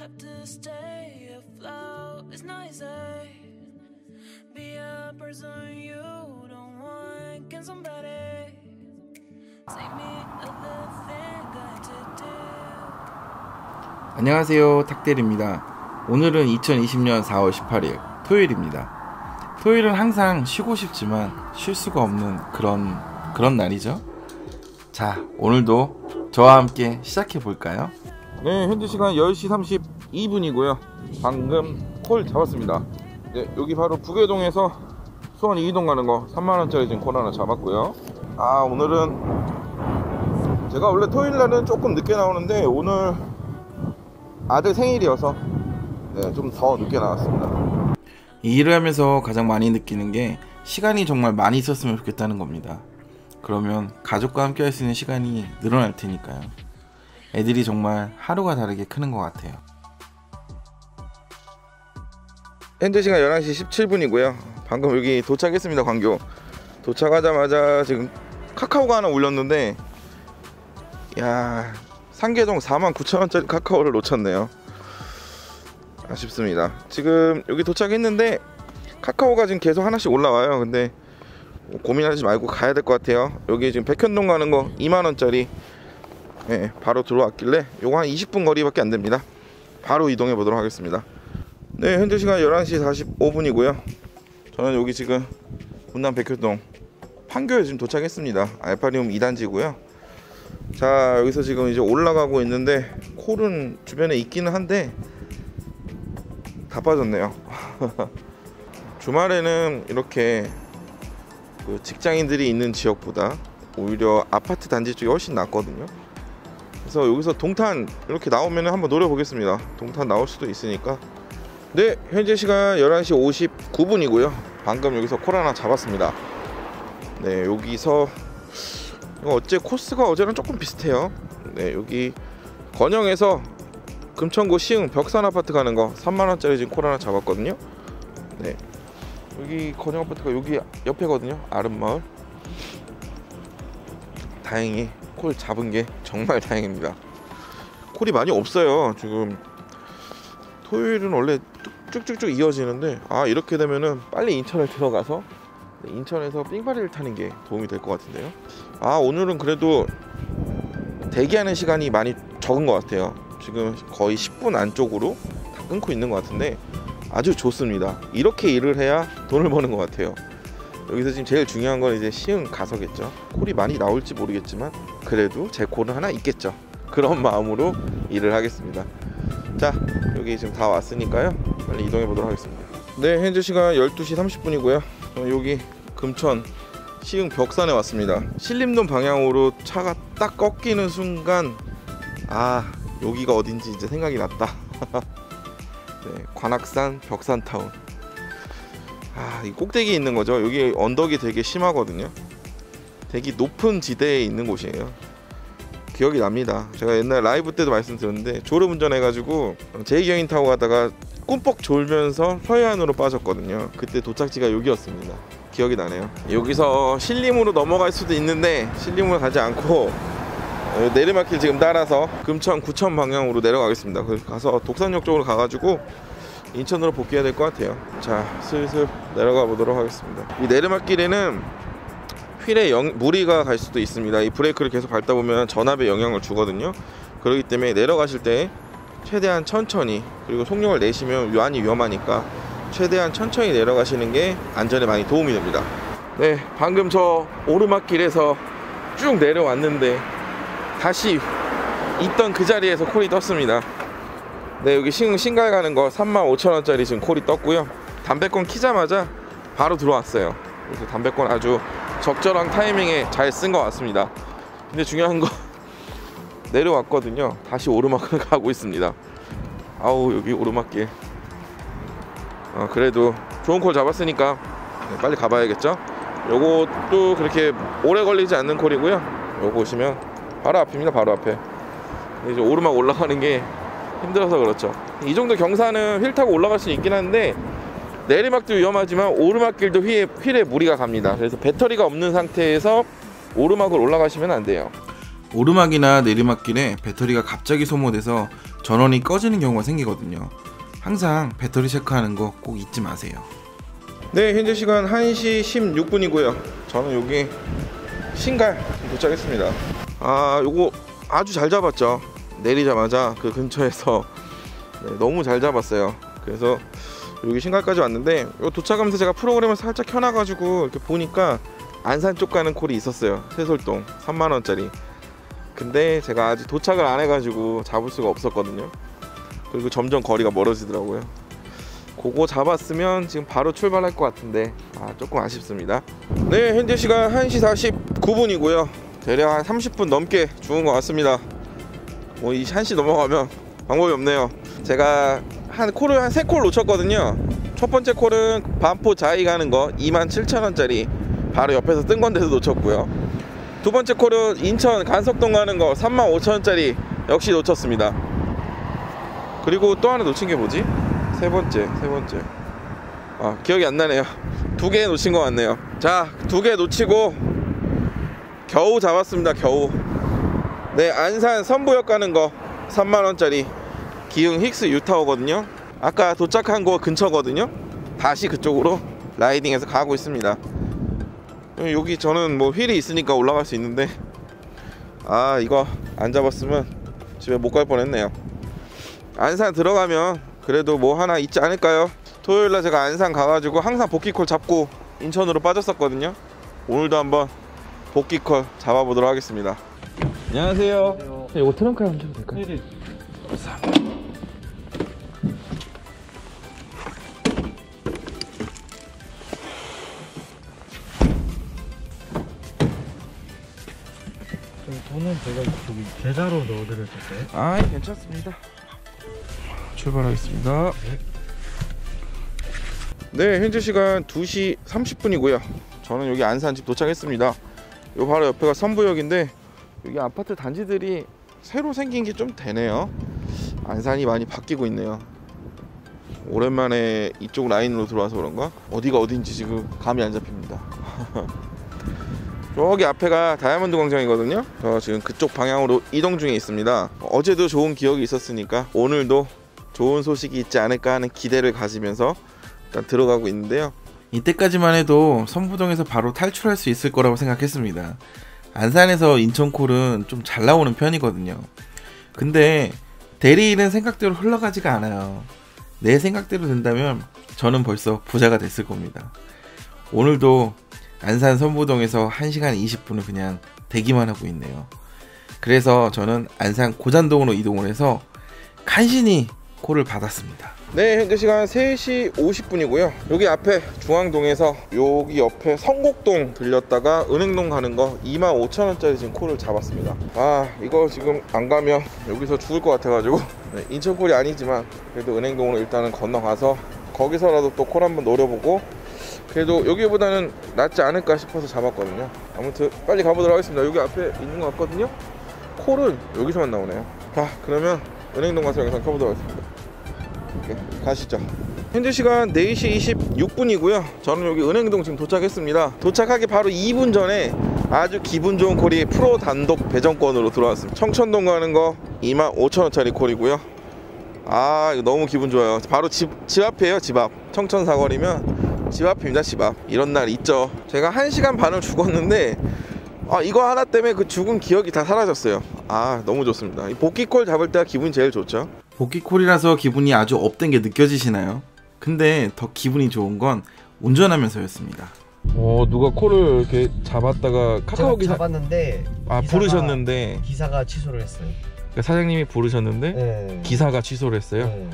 have to stay afloat. It's not easy. Be a person you don't want. Can somebody take me other thing I to do? 안녕하세요, 탁대리입니다. 오늘은 2020년 4월 18일 토요일입니다. 토요일은 항상 쉬고 싶지만 쉴 수가 없는 그런 날이죠. 자, 오늘도 저와 함께 시작해 볼까요? 네, 현재 시간 10시 32분이고요. 방금 콜 잡았습니다. 네, 여기 바로 부계동에서 수원 이기동 가는 거 3만원짜리 지금 콜 하나 잡았고요. 오늘은 제가 원래 토요일날은 조금 늦게 나오는데 오늘 아들 생일이어서 좀 더 늦게 나왔습니다. 이 일을 하면서 가장 많이 느끼는 게 시간이 정말 많이 있었으면 좋겠다는 겁니다. 그러면 가족과 함께 할 수 있는 시간이 늘어날 테니까요. 애들이 정말 하루가 다르게 크는 것 같아요. 현재 시간 11시 17분이고요 방금 여기 도착했습니다. 광교 도착하자마자 지금 카카오가 하나 울렸는데, 야, 상계동 49,000원짜리 카카오를 놓쳤네요. 아쉽습니다. 지금 여기 도착했는데 카카오가 지금 계속 하나씩 올라와요. 근데 고민하지 말고 가야 될 것 같아요. 여기 지금 백현동 가는 거 2만원짜리 바로 들어왔길래 요거 한 20분 거리밖에 안 됩니다. 바로 이동해 보도록 하겠습니다. 네, 현재 시간 11시 45분이고요 저는 여기 지금 분당 백현동 판교에 지금 도착했습니다. 알파리움 2단지고요 자, 여기서 지금 이제 올라가고 있는데 콜은 주변에 있기는 한데 다 빠졌네요. 주말에는 이렇게 그 직장인들이 있는 지역보다 오히려 아파트 단지 쪽이 훨씬 낫거든요. 그래서 여기서 동탄 이렇게 나오면 한번 노려보겠습니다. 동탄 나올 수도 있으니까. 네, 현재 시간 11시 59분이고요 방금 여기서 콜 하나 잡았습니다. 네, 여기서 어째 코스가 어제랑 조금 비슷해요. 네, 여기 건영에서 금천구 시흥 벽산 아파트 가는 거 3만원짜리 지금 콜 하나 잡았거든요. 네, 여기 건영 아파트가 여기 옆에거든요. 아름마을. 다행히 콜 잡은 게 정말 다행입니다. 콜이 많이 없어요. 지금 토요일은 원래 쭉쭉쭉 이어지는데 이렇게 되면은 빨리 인천을 들어가서 인천에서 삥바리를 타는 게 도움이 될 것 같은데요. 오늘은 그래도 대기하는 시간이 많이 적은 것 같아요. 지금 거의 10분 안쪽으로 다 끊고 있는 것 같은데 아주 좋습니다. 이렇게 일을 해야 돈을 버는 것 같아요. 여기서 지금 제일 중요한 건 이제 시흥 가서겠죠. 콜이 많이 나올지 모르겠지만 그래도 제 콜은 하나 있겠죠. 그런 마음으로 일을 하겠습니다. 자, 여기 지금 다 왔으니까요 빨리 이동해 보도록 하겠습니다. 네, 현재 시간 12시 30분이고요 여기 금천 시흥 벽산에 왔습니다. 신림동 방향으로 차가 딱 꺾이는 순간 여기가 어딘지 이제 생각이 났다. 네, 관악산 벽산타운. 이 꼭대기에 있는 거죠. 여기 언덕이 되게 심하거든요. 되게 높은 지대에 있는 곳이에요. 기억이 납니다. 제가 옛날 라이브 때도 말씀드렸는데 졸음운전 해가지고 제2경인 타고 가다가 꿈뻑 졸면서 서해안으로 빠졌거든요. 그때 도착지가 여기였습니다. 기억이 나네요. 여기서 신림으로 넘어갈 수도 있는데 신림으로 가지 않고 내리막길 지금 따라서 금천 구천 방향으로 내려가겠습니다. 그래서 가서 독산역 쪽으로 가가지고 인천으로 복귀해야 될 것 같아요. 자, 슬슬 내려가 보도록 하겠습니다. 이 내리막길에는 휠에 무리가 갈 수도 있습니다. 이 브레이크를 계속 밟다 보면 전압에 영향을 주거든요. 그렇기 때문에 내려가실 때 최대한 천천히, 그리고 속력을 내시면 많이 위험하니까 최대한 천천히 내려가시는 게 안전에 많이 도움이 됩니다. 네, 방금 저 오르막길에서 쭉 내려왔는데 다시 있던 그 자리에서 콜이 떴습니다. 네, 여기 신갈 가는 거 35,000원짜리 지금 콜이 떴고요 담배권 키자마자 바로 들어왔어요. 그래서 담배권 아주 적절한 타이밍에 잘 쓴 것 같습니다. 근데 중요한 거 내려왔거든요. 다시 오르막을 가고 있습니다. 여기 오르막길. 그래도 좋은 콜 잡았으니까 빨리 가봐야겠죠. 요것도 그렇게 오래 걸리지 않는 콜이고요. 요거 보시면 바로 앞입니다. 바로 앞에. 이제 오르막 올라가는 게 힘들어서 그렇죠. 이 정도 경사는 휠 타고 올라갈 수 있긴 한데 내리막도 위험하지만 오르막길도 휠에 무리가 갑니다. 그래서 배터리가 없는 상태에서 오르막을 올라가시면 안 돼요. 오르막이나 내리막길에 배터리가 갑자기 소모돼서 전원이 꺼지는 경우가 생기거든요. 항상 배터리 체크하는 거 꼭 잊지 마세요. 네, 현재 시간 1시 16분이고요. 저는 여기 신갈 도착했습니다. 요거 아주 잘 잡았죠. 내리자마자 그 근처에서 너무 잘 잡았어요. 그래서 여기 신갈까지 왔는데 도착하면서 제가 프로그램을 살짝 켜놔가지고 이렇게 보니까 안산 쪽 가는 콜이 있었어요. 세솔동 3만원짜리. 근데 제가 아직 도착을 안 해가지고 잡을 수가 없었거든요. 그리고 점점 거리가 멀어지더라고요. 그거 잡았으면 지금 바로 출발할 것 같은데 조금 아쉽습니다. 네, 현재 시간 1시 49분이고요 대략 한 30분 넘게 죽은 것 같습니다. 뭐 이 1시 넘어가면 방법이 없네요. 제가 한 콜을 한 3콜 놓쳤거든요. 첫 번째 콜은 반포 자이 가는 거 27,000원짜리 바로 옆에서 뜬 건데도 놓쳤고요. 두 번째 콜은 인천 간석동 가는 거 35,000원짜리 역시 놓쳤습니다. 그리고 또 하나 놓친 게 뭐지? 세 번째 기억이 안 나네요. 2개 놓친 것 같네요. 자, 2개 놓치고 겨우 잡았습니다. 겨우. 네, 안산 선부역 가는 거 3만원짜리 기흥 힉스 유타워거든요. 아까 도착한 거 근처거든요. 다시 그쪽으로 라이딩해서 가고 있습니다. 여기 저는 뭐 휠이 있으니까 올라갈 수 있는데 이거 안 잡았으면 집에 못 갈 뻔했네요. 안산 들어가면 그래도 뭐 하나 있지 않을까요? 토요일날 제가 안산 가가지고 항상 복귀콜 잡고 인천으로 빠졌었거든요. 오늘도 한번 복귀콜 잡아보도록 하겠습니다. 안녕하세요. 이거 트렁크에 한번 쳐도 될까요? 네. 돈은 제가 저기 계좌로 넣어드릴 텐데. 예, 괜찮습니다. 출발하겠습니다. 네, 현재 시간 2시 30분이고요 저는 여기 안산집 도착했습니다. 요 바로 옆에가 선부역인데 여기 아파트 단지들이 새로 생긴 게 좀 되네요. 안산이 많이 바뀌고 있네요. 오랜만에 이쪽 라인으로 들어와서 그런가? 어디가 어딘지 지금 감이 안 잡힙니다. 저기 앞에가 다이아몬드 광장이거든요. 저 지금 그쪽 방향으로 이동 중에 있습니다. 어제도 좋은 기억이 있었으니까 오늘도 좋은 소식이 있지 않을까 하는 기대를 가지면서 일단 들어가고 있는데요. 이때까지만 해도 선부동에서 바로 탈출할 수 있을 거라고 생각했습니다. 안산에서 인천콜은 좀 잘 나오는 편이거든요. 근데 대리인은 생각대로 흘러가지가 않아요. 내 생각대로 된다면 저는 벌써 부자가 됐을 겁니다. 오늘도 안산 선부동에서 1시간 20분을 그냥 대기만 하고 있네요. 그래서 저는 안산 고잔동으로 이동을 해서 간신히 콜을 받았습니다. 네, 현재 시간 3시 50분이고요 여기 앞에 중앙동에서 여기 옆에 성곡동 들렸다가 은행동 가는 거 25,000원짜리 지금 콜을 잡았습니다. 이거 지금 안 가면 여기서 죽을 것 같아가지고 인천콜이 아니지만 그래도 은행동으로 일단은 건너가서 거기서라도 또 콜 한번 노려보고 그래도 여기보다는 낫지 않을까 싶어서 잡았거든요. 아무튼 빨리 가보도록 하겠습니다. 여기 앞에 있는 것 같거든요. 콜은 여기서만 나오네요. 그러면 은행동 가서 영상 켜보도록 하겠습니다. 가시죠. 현재 시간 4시 26분이고요 저는 여기 은행동 지금 도착했습니다. 도착하기 바로 2분 전에 아주 기분 좋은 콜이 프로 단독 배정권으로 들어왔습니다. 청천동 가는 거 25,000원짜리 콜이고요. 이거 너무 기분 좋아요. 바로 집 앞이에요. 집 앞. 청천 사거리면 집 앞입니다. 집 앞. 이런 날 있죠. 제가 1시간 반을 죽었는데 이거 하나 때문에 그 죽은 기억이 다 사라졌어요. 너무 좋습니다. 이 복귀콜 잡을 때가 기분이 제일 좋죠. 복귀콜이라서 기분이 아주 업된 게 느껴지시나요? 근데 더 기분이 좋은 건 운전하면서였습니다. 누가 콜을 이렇게 잡았다가 카카오 기사 잡았는데 부르셨는데 기사가 취소를 했어요. 그러니까 사장님이 부르셨는데 네. 기사가 취소를 했어요? 네.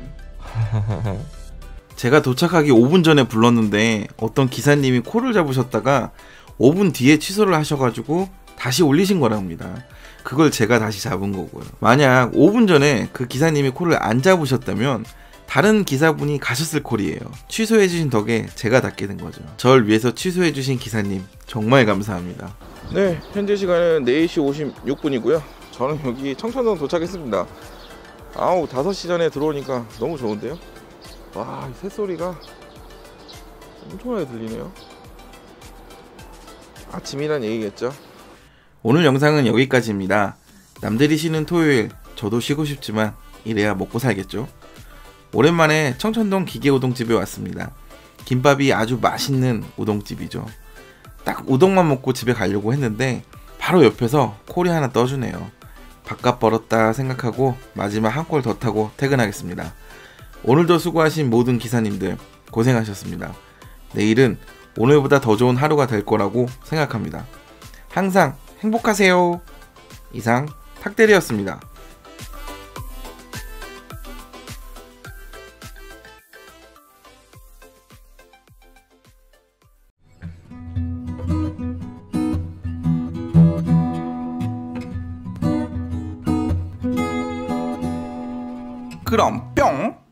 제가 도착하기 5분 전에 불렀는데 어떤 기사님이 콜을 잡으셨다가 5분 뒤에 취소를 하셔가지고 다시 올리신 거랍니다. 그걸 제가 다시 잡은 거고요. 만약 5분 전에 그 기사님이 콜을 안 잡으셨다면 다른 기사분이 가셨을 콜이에요. 취소해주신 덕에 제가 닫게 된 거죠. 절 위해서 취소해주신 기사님 정말 감사합니다. 네, 현재 시간은 4시 56분이고요 저는 여기 청천동 도착했습니다. 5시 전에 들어오니까 너무 좋은데요. 이 새소리가 엄청나게 들리네요. 아침이란 얘기겠죠. 오늘 영상은 여기까지입니다. 남들이 쉬는 토요일, 저도 쉬고 싶지만 이래야 먹고 살겠죠. 오랜만에 청천동 기계우동집에 왔습니다. 김밥이 아주 맛있는 우동집이죠. 딱 우동만 먹고 집에 가려고 했는데 바로 옆에서 콜이 하나 떠주네요. 밥값 벌었다 생각하고 마지막 한 콜 더 타고 퇴근하겠습니다. 오늘도 수고하신 모든 기사님들 고생하셨습니다. 내일은 오늘보다 더 좋은 하루가 될 거라고 생각합니다. 항상 행복하세요. 이상 탁대리였습니다. 그럼 뿅!